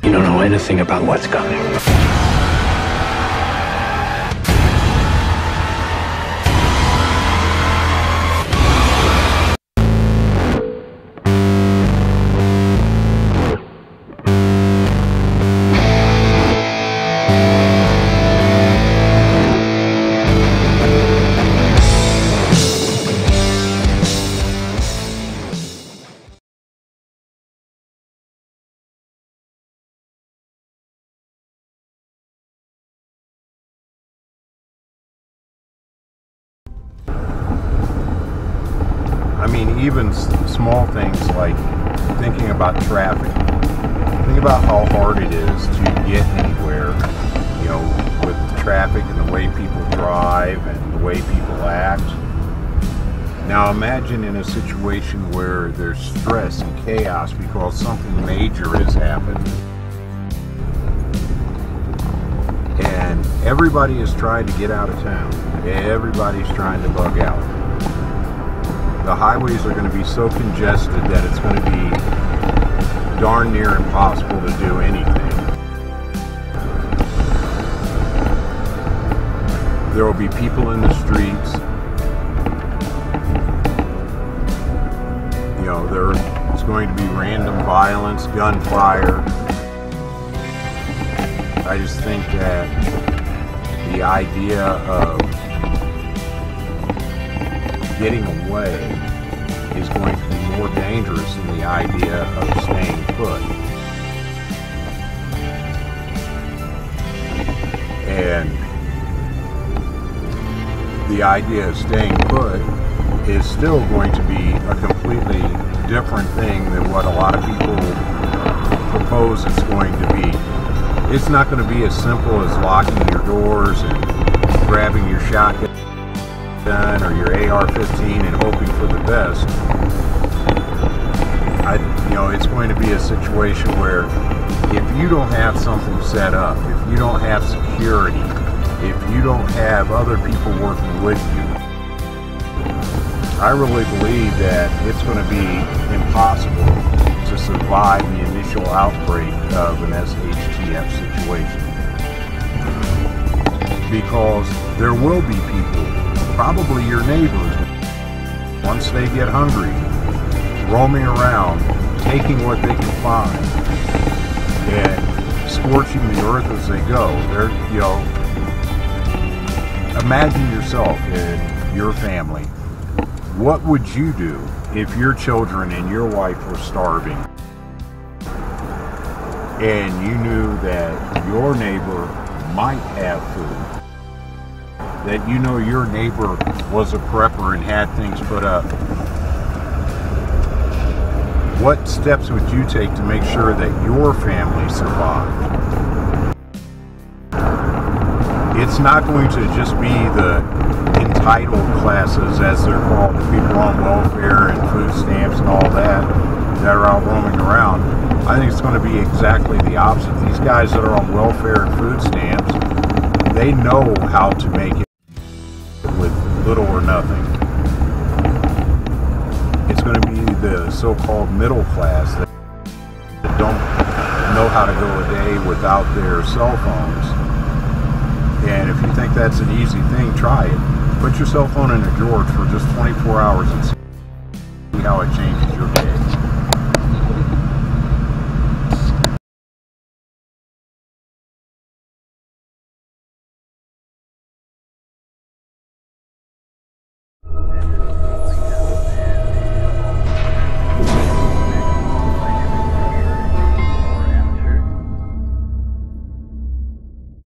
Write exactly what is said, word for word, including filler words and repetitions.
You don't know anything about what's coming. I mean, even small things like thinking about traffic. Think about how hard it is to get anywhere, you know, with the traffic and the way people drive and the way people act. Now imagine in a situation where there's stress and chaos because something major has happened. And everybody is trying to get out of town. Everybody's trying to bug out. The highways are going to be so congested that it's going to be darn near impossible to do anything. There will be people in the streets. You know, there's going to be random violence, gunfire. I just think that the idea of getting away is going to be more dangerous than the idea of staying put. And the idea of staying put is still going to be a completely different thing than what a lot of people propose it's going to be. It's not going to be as simple as locking your doors and grabbing your shotgun or your A R fifteen and hoping for the best. I, you know, it's going to be a situation where if you don't have something set up, if you don't have security, if you don't have other people working with you, I really believe that it's going to be impossible to survive the initial outbreak of an S H T F situation. Because there will be people, probably your neighbors, once they get hungry, roaming around, taking what they can find, and scorching the earth as they go. They're, you know, imagine yourself and your family. What would you do if your children and your wife were starving, and you knew that your neighbor might have food, that you know your neighbor was a prepper and had things put up? What steps would you take to make sure that your family survived? It's not going to just be the entitled classes, as they're called, the people on welfare and food stamps and all that, that are out roaming around. I think it's going to be exactly the opposite. These guys that are on welfare and food stamps, they know how to make it with little or nothing. It's going to be the so-called middle class that don't know how to go a day without their cell phones. And if you think that's an easy thing, try it. Put your cell phone in a drawer for just twenty-four hours and see how it changes your day.